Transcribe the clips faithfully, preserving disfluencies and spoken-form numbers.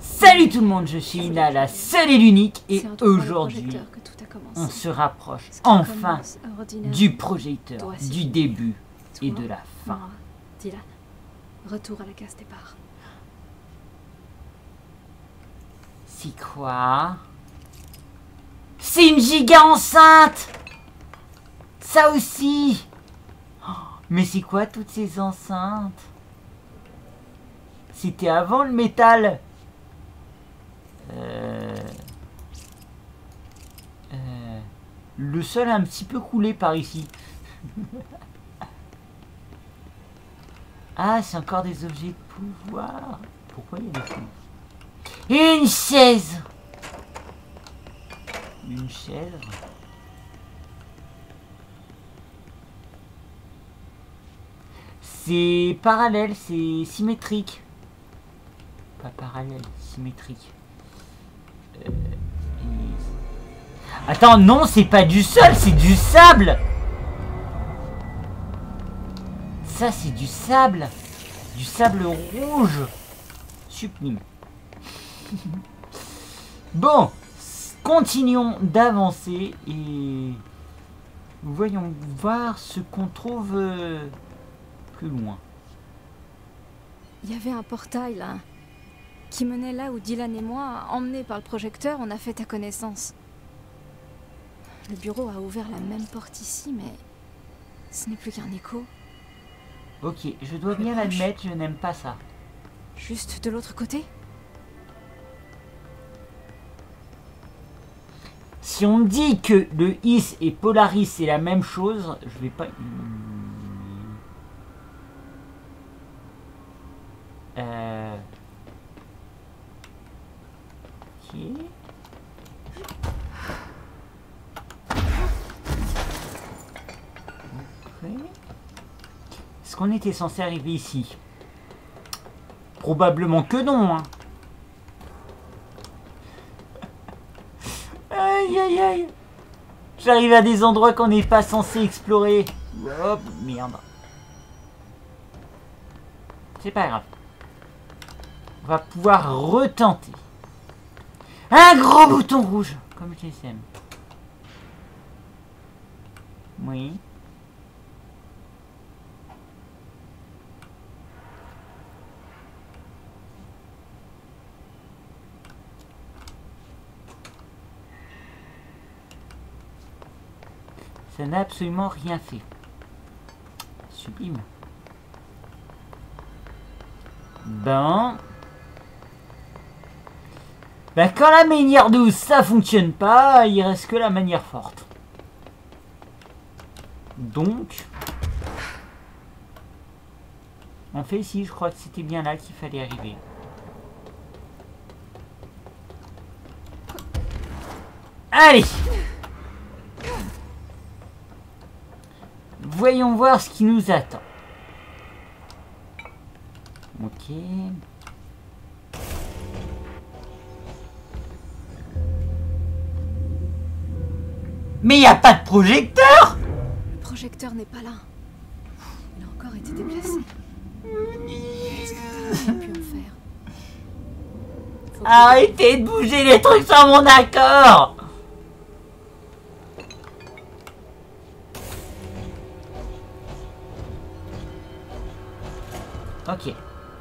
Salut tout le monde, je suis Ina, la seule et l'unique, et aujourd'hui, on se rapproche enfin du projecteur, du début et de la fin. Dylan, retour à la case départ. C'est quoi? C'est une giga enceinte! Ça aussi! Mais c'est quoi toutes ces enceintes? C'était avant le métal. Euh... Euh... Le sol a un petit peu coulé par ici. Ah, c'est encore des objets de pouvoir. Pourquoi il y a des choses? Une chaise. Une chaise. C'est parallèle, c'est symétrique. Pas parallèle, symétrique. Euh, et... Attends, non, c'est pas du sol, c'est du sable. Ça, c'est du sable. Du sable rouge. Sublime. Bon, continuons d'avancer et voyons voir ce qu'on trouve euh, plus loin. Il y avait un portail là, qui menait là où Dylan et moi, emmenés par le projecteur, on a fait ta connaissance. Le bureau a ouvert la même porte ici, mais ce n'est plus qu'un écho. Ok, je dois bien l'admettre, je n'aime pas ça. Juste de l'autre côté? Si on me dit que le I S et Polaris c'est la même chose, je vais pas... Euh... Ok. Ok. Est-ce qu'on était censé arriver ici? Probablement que non, hein. Aïe aïe aïe. J'arrive à des endroits qu'on n'est pas censé explorer. Hop, merde. C'est pas grave. On va pouvoir retenter. Un gros bouton rouge, comme je les aime. Oui. Ça n'a absolument rien fait. Sublime. Ben... Ben quand la manière douce ça fonctionne pas, il reste que la manière forte. Donc... En fait ici, je crois que c'était bien là qu'il fallait arriver. Allez! Voyons voir ce qui nous attend. Ok. Mais il n'y a pas de projecteur! Le projecteur n'est pas là. Il a encore été déplacé. Qu'est-ce que tu as pu en faire? Arrêtez de bouger les trucs sans mon accord! Ok.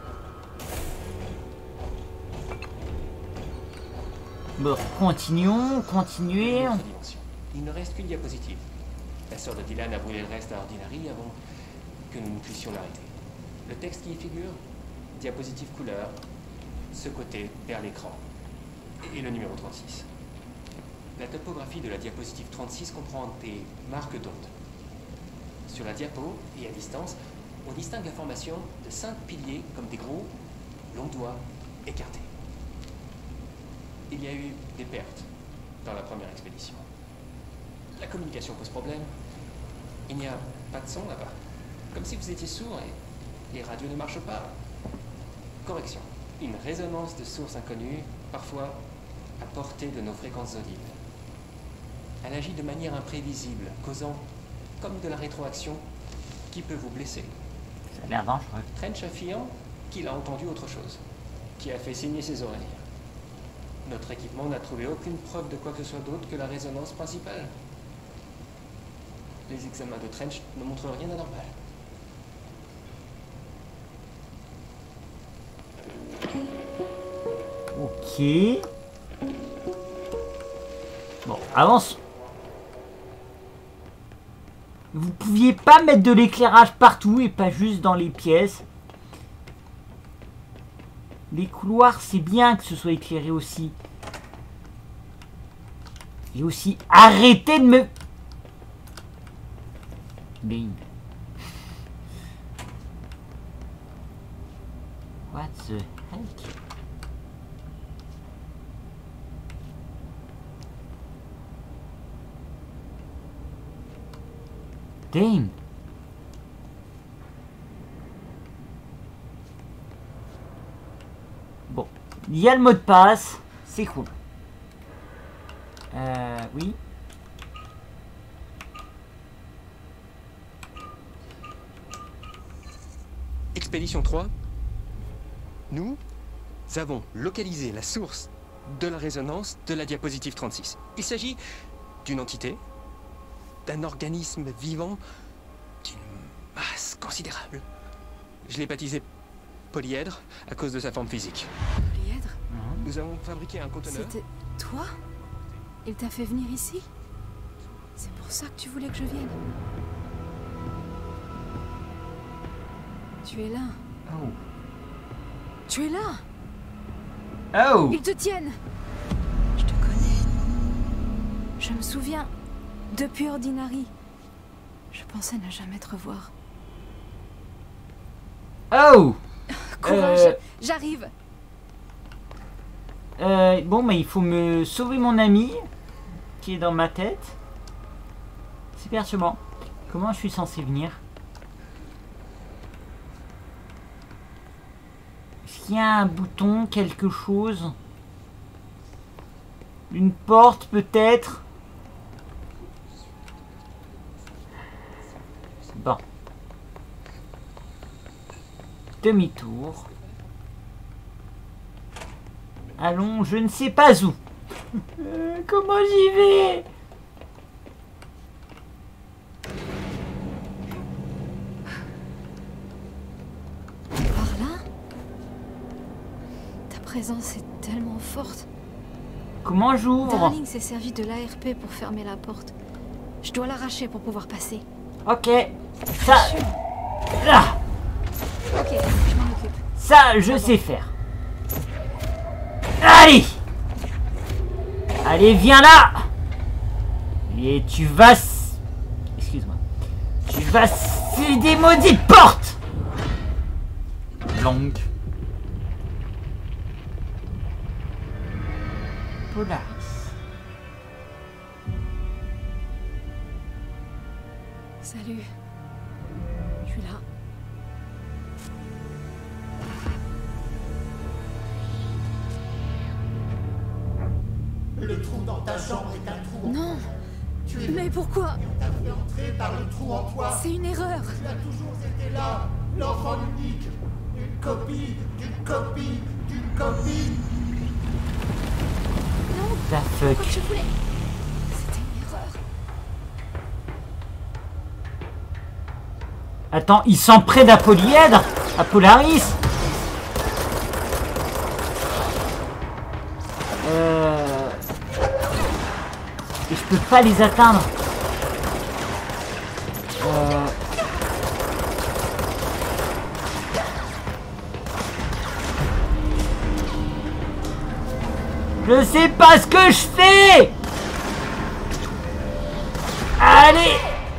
Bon, continuons, continuez. Il ne reste qu'une diapositive. La sœur de Dylan a brûlé le reste à Ordinary avant que nous ne puissions l'arrêter. Le texte qui y figure, diapositive couleur, ce côté vers l'écran, et le numéro trente-six. La topographie de la diapositive trente-six comprend des marques d'onde. Sur la diapo et à distance, on distingue la formation de cinq piliers comme des gros, longs doigts écartés. Il y a eu des pertes dans la première expédition. La communication pose problème. Il n'y a pas de son là-bas. Comme si vous étiez sourd et les radios ne marchent pas. Correction. Une résonance de source inconnue, parfois à portée de nos fréquences audibles. Elle agit de manière imprévisible, causant comme de la rétroaction qui peut vous blesser. Ça a l'air dangereux. Trench affirme qu'il a entendu autre chose, qui a fait saigner ses oreilles. Notre équipement n'a trouvé aucune preuve de quoi que ce soit d'autre que la résonance principale. Les examens de Trench ne montrent rien d'anormal. Ok. Bon, avance. Vous pouviez pas mettre de l'éclairage partout et pas juste dans les pièces. Les couloirs, c'est bien que ce soit éclairé aussi. Et aussi, arrêtez de me... Bing. What the heck? Dang. Bon, il y a le mot de passe, c'est cool. Euh, oui. Expédition trois. Nous avons localisé la source de la résonance de la diapositive trente-six. Il s'agit d'une entité, d'un organisme vivant, d'une masse considérable. Je l'ai baptisé polyèdre à cause de sa forme physique. Polyèdre? Nous avons fabriqué un conteneur. C'était toi? Il t'a fait venir ici? C'est pour ça que tu voulais que je vienne? Tu es là. Oh. Tu es là. Oh. Ils te tiennent. Je te connais. Je me souviens. Depuis Ordinary. Je pensais ne jamais te revoir. Oh. Courage, euh... j'arrive. Euh, bon, mais il faut me sauver mon ami qui est dans ma tête. C'est perturbant. Comment je suis censé venir? Est-ce qu'il y a un bouton, quelque chose? Une porte peut-être? Bon. Demi-tour. Allons, je ne sais pas où. Euh, comment j'y vais? Par là? Ta présence est tellement forte. Comment j'ouvre? Darling s'est servi de l'A R P pour fermer la porte. Je dois l'arracher pour pouvoir passer. Ok. Ça... Là. Ok, je m'en occupe. Ça, je sais faire. Allez. Allez, viens là. Et tu vas... Excuse-moi. Tu vas... C'est des maudites portes. Longue. Polaris. Salut. Je suis là. Le trou dans ta chambre est un trou en Non. Tu es Mais pourquoi? t'as fait entrer par le trou en toi. C'est une erreur. Tu as toujours été là, l'enfant unique. Une copie, d'une copie, d'une copie. Non. La fuck. Pourquoi je voulais? C'était une erreur. Attends, il s'en prête à Polyèdre, à Polaris. Euh... Et je peux pas les atteindre. Euh... Je sais pas ce que je fais. Allez.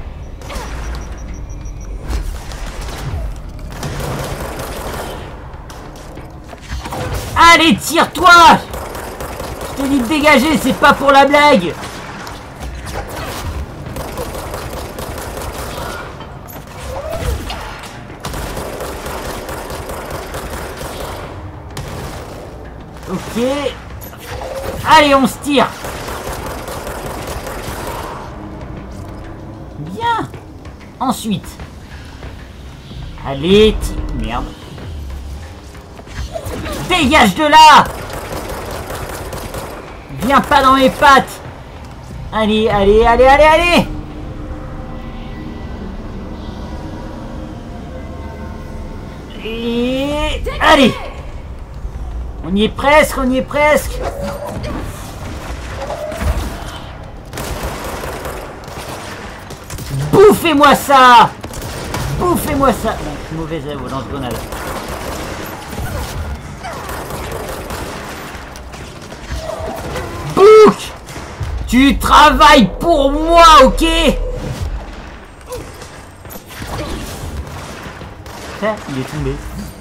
Allez, tire-toi! Je te dis de dégager, c'est pas pour la blague! Ok. Allez, on se tire! Bien! Ensuite. Allez, tire... Merde. Dégage de là! Viens pas dans mes pattes. Allez, allez, allez, allez, allez. Et... Allez. On y est presque, on y est presque. Bouffez-moi ça. Bouffez-moi ça. Bon, je suis mauvais à vos lance-grenades. Bouc, tu travailles pour moi, ok? Ah, il est tombé.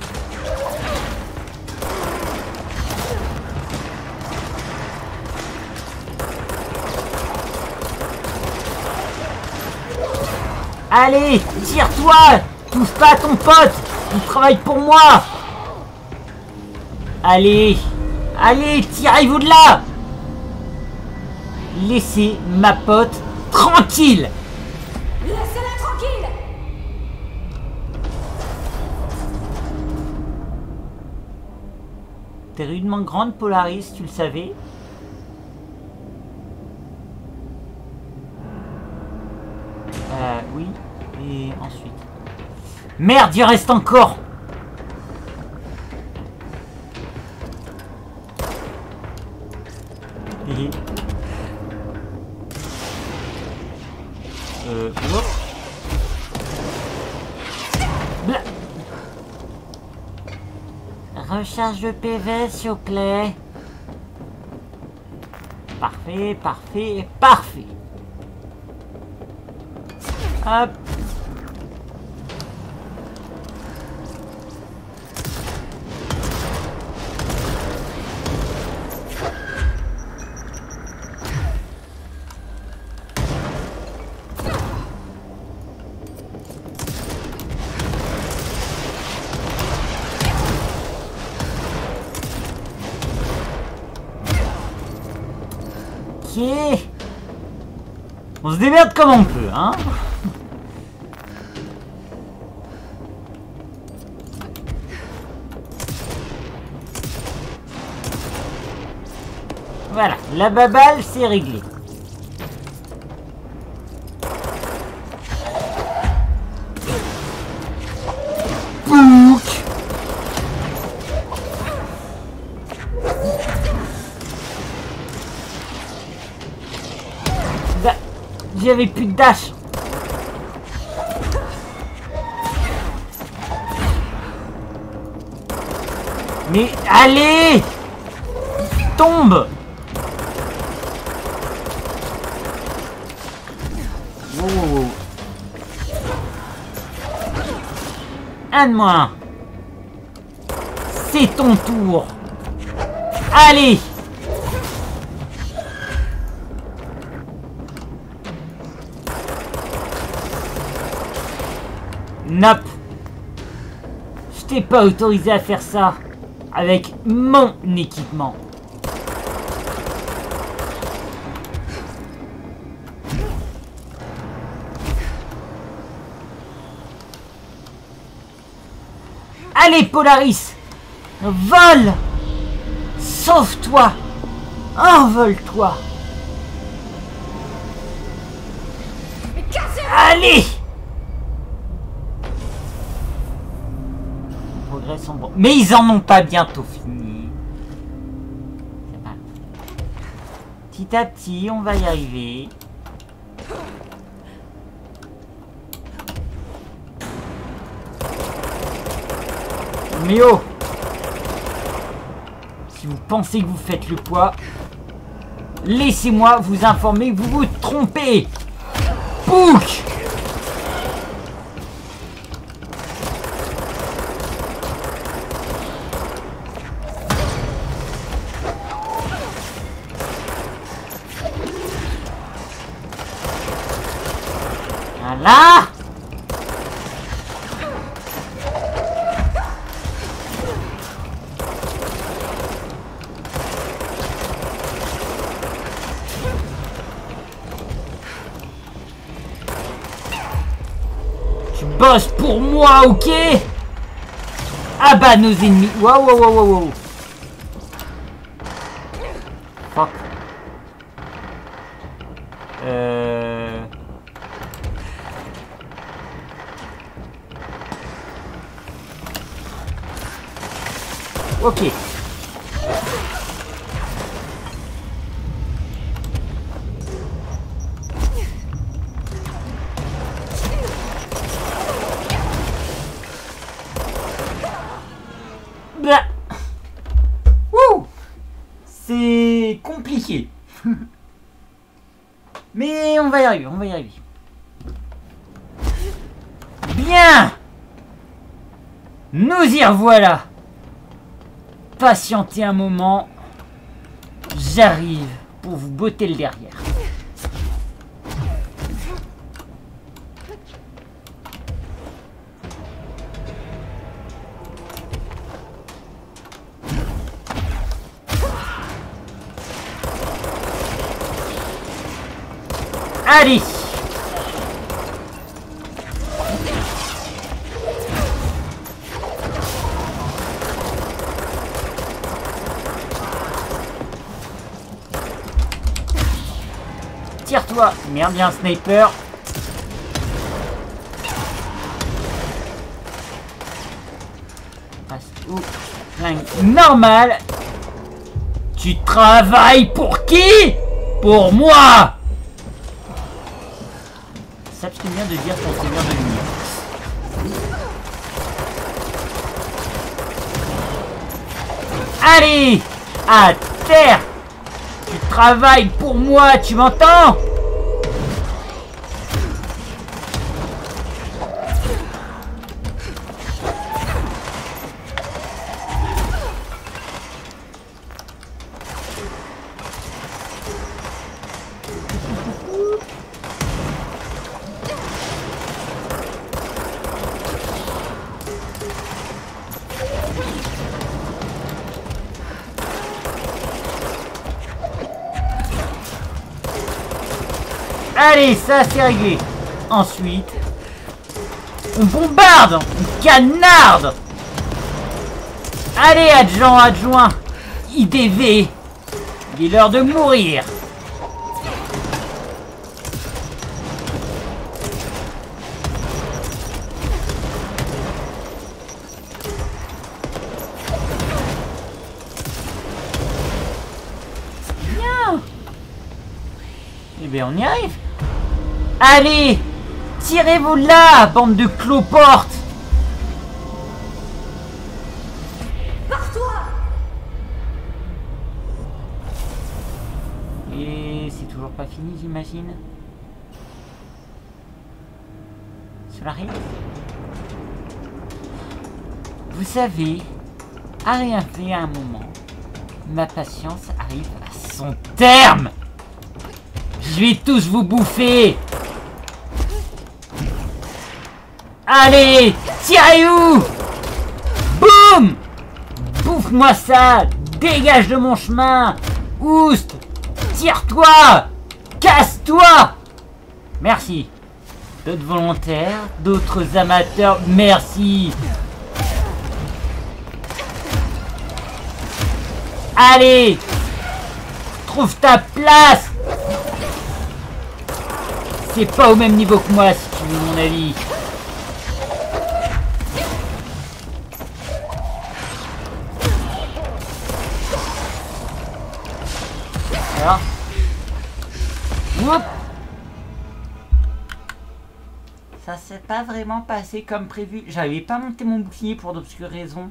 Allez, tire-toi! Touche pas à ton pote! Il travaille pour moi! Allez! Allez, tirez-vous de là! Laissez ma pote tranquille! Laissez-la tranquille! T'es rudement grande, Polaris, tu le savais? Euh, oui. Et ensuite... Merde, il reste encore! Et... Euh... Hop. Bla... Recharge de P V, s'il vous plaît. Parfait, parfait, parfait. Hop. Ok. On se démerde comme on peut, hein. Voilà, la baballe, c'est réglé. Bouc. Bah, j'avais plus de dash. Mais allez, tombe. Oh. Un de moins. C'est ton tour. Allez. Nope. Je t'ai pas autorisé à faire ça avec mon équipement. Allez, Polaris! Vole! Sauve-toi! Envole-toi! Allez! Progrès sont bons. Mais ils en ont pas bientôt fini. C'est pas... Petit à petit, on va y arriver. Mais oh! Si vous pensez que vous faites le poids, laissez-moi vous informer que vous vous trompez! Pouc! Voilà! Bosse pour moi, ok? Ah bah nos ennemis. Waouh, waouh, waouh, waouh. Fuck. Euh... Ok. Bah. Wouh. C'est compliqué. Mais on va y arriver, on va y arriver. Bien. Nous y revoilà. Patientez un moment. J'arrive pour vous botter le derrière. Allez! Tire-toi! Merde, il y a un sniper. Passe où? Flingue normal. Tu travailles pour qui? Pour moi! S'abstenir de dire son seigneur de lumière. Allez! À terre! Tu travailles pour moi, tu m'entends? Allez, ça c'est réglé. Ensuite, on bombarde, on canarde. Allez, adjoint, adjoint. I D V. Il est l'heure de mourir. Bien. Eh bien, on y arrive. Allez, tirez-vous là, bande de cloportes. Pars-toi. Et c'est toujours pas fini, j'imagine. Cela arrive. Vous savez, à rien faire un moment, ma patience arrive à son terme. Je vais tous vous bouffer. Allez, tirez-vous! Boum! Bouffe-moi ça! Dégage de mon chemin! Oust! Tire-toi! Casse-toi! Merci. D'autres volontaires, d'autres amateurs, merci. Allez! Trouve ta place! C'est pas au même niveau que moi, si tu veux mon avis. Alors. Oup. Ça s'est pas vraiment passé comme prévu. J'avais pas monté mon bouclier pour d'obscures raisons.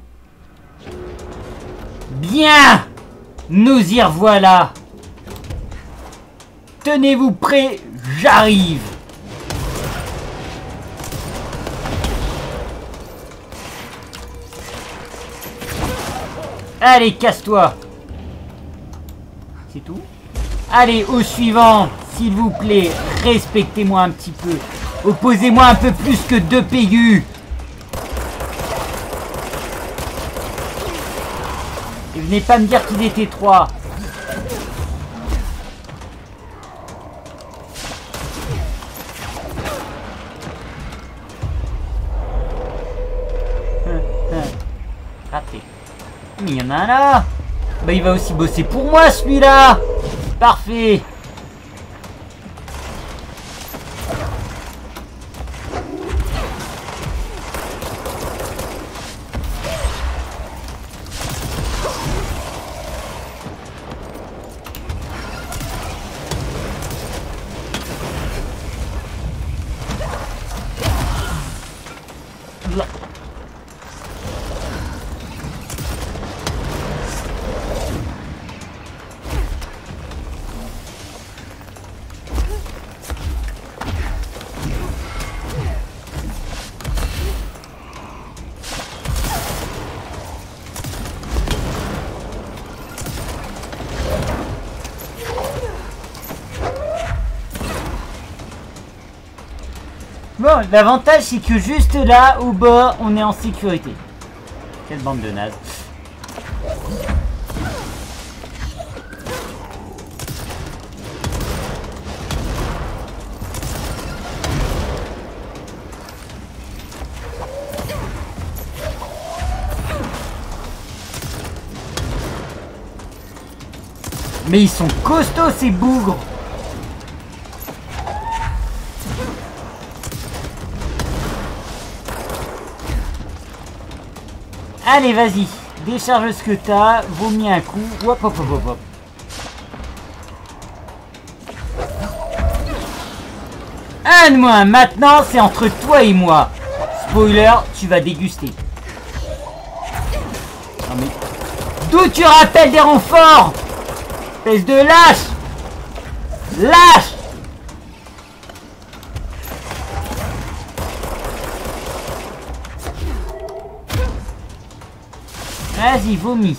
Bien! Nous y revoilà! Tenez-vous prêts, j'arrive! Allez, casse-toi! C'est tout? Allez, au suivant, s'il vous plaît, respectez-moi un petit peu. Opposez-moi un peu plus que deux pégus. Et venez pas me dire qu'il était trois. Raté. Mais il y en a un là. Bah il va aussi bosser pour moi celui-là. Parfait. Bon, l'avantage c'est que juste là, au bas, on est en sécurité. Quelle bande de nazes. Mais ils sont costauds ces bougres. Allez, vas-y, décharge ce que t'as, vomis un coup, hop hop hop hop hop. Un de moins, maintenant c'est entre toi et moi. Spoiler, tu vas déguster. Non mais... D'où tu rappelles des renforts? Espèce de lâche! Lâche! Vas-y, vomis.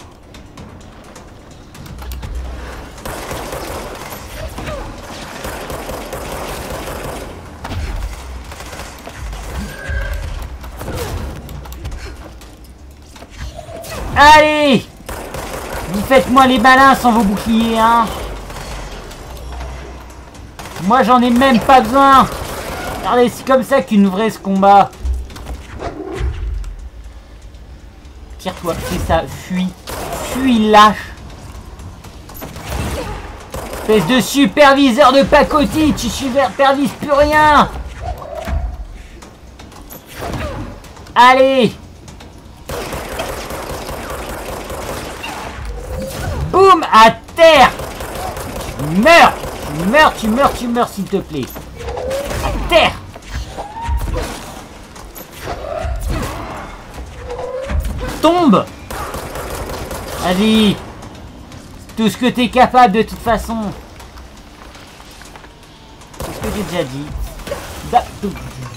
Allez! Vous faites-moi les malins sans vos boucliers, hein? Moi, j'en ai même pas besoin! Regardez, c'est comme ça qu'une vraie ce combat. Tire-toi, c'est ça, fuis. Fuis, lâche. Espèce de superviseur de pacotille, tu supervises plus rien. Allez. Boum, à terre. Tu meurs, tu meurs, tu meurs, tu meurs, s'il te plaît. À terre. Tombe. Vas-y. Tout ce que t'es capable de toute façon. C'est ce que j'ai déjà dit. Bah, vous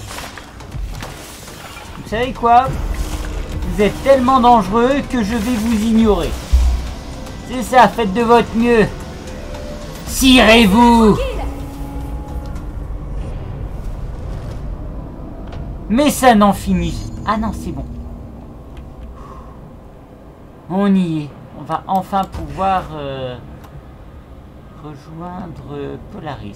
savez quoi? Vous êtes tellement dangereux que je vais vous ignorer. C'est ça, faites de votre mieux. Tirez-vous. Mais ça n'en finit. Ah non, c'est bon. On y est. On va enfin pouvoir euh, rejoindre Polaris.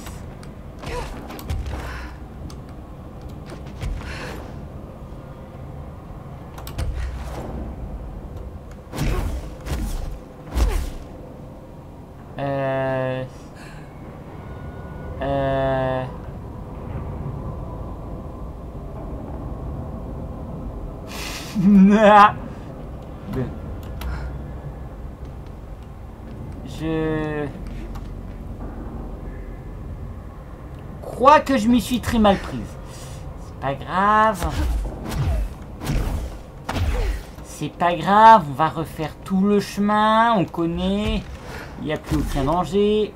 Euh... Euh... Je crois que je m'y suis très mal prise. C'est pas grave. C'est pas grave, on va refaire tout le chemin, on connaît. Il n'y a plus aucun danger.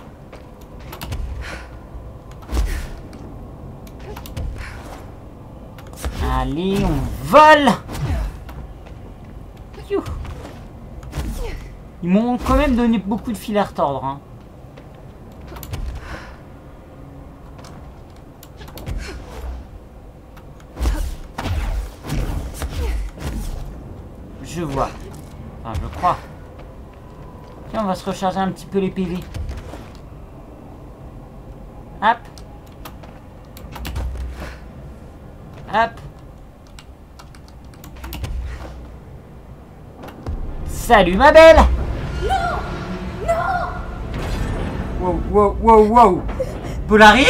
Allez, on vole. Youh. Ils m'ont quand même donné beaucoup de fil à retordre. Hein. Je vois. Enfin, je crois. Tiens, on va se recharger un petit peu les P V. Hop. Hop. Salut ma belle. Non. Non. Wow, wow, wow, wow. Polaris.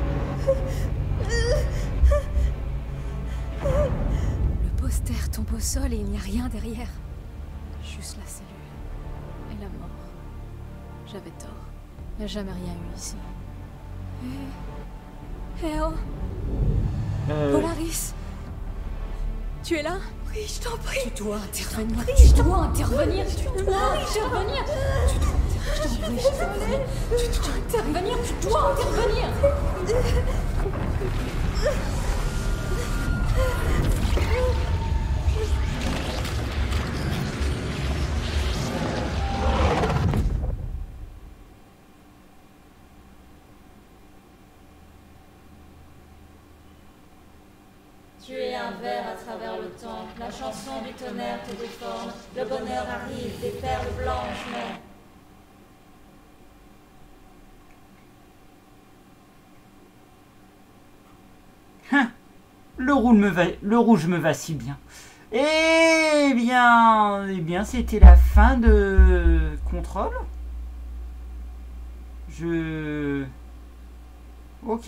Le poster tombe au sol et il n'y a rien derrière. Juste la cellule. Et la mort. J'avais tort. Il n'y a jamais rien eu ici. Eh... Eh oh. Euh... Polaris. Tu es là? Oui, je t'en prie. Tu dois intervenir. Prie, tu dois intervenir. Tu dois intervenir. Tu dois intervenir. Tu dois intervenir. Tu dois intervenir. travers, à travers le temps, la chanson du tonnerre te déforme, le bonheur arrive, des perles blanches, mais... Hein, le rouge me va, le rouge me va si bien. Eh bien, eh bien, c'était la fin de Contrôle. Je... Ok.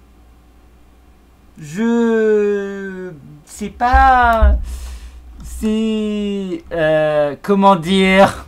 Je... C'est pas... C'est... Euh, comment dire...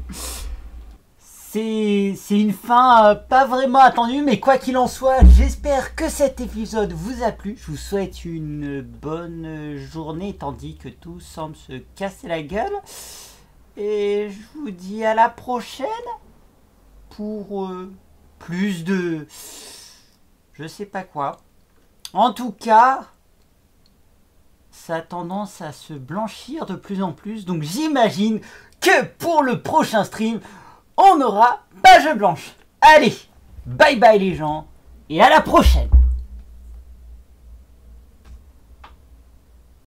C'est une fin euh, pas vraiment attendue, mais quoi qu'il en soit, j'espère que cet épisode vous a plu. Je vous souhaite une bonne journée, tandis que tout semble se casser la gueule. Et je vous dis à la prochaine pour euh, plus de... je sais pas quoi. En tout cas, ça a tendance à se blanchir de plus en plus. Donc j'imagine que pour le prochain stream, on aura page blanche. Allez, bye bye les gens, et à la prochaine.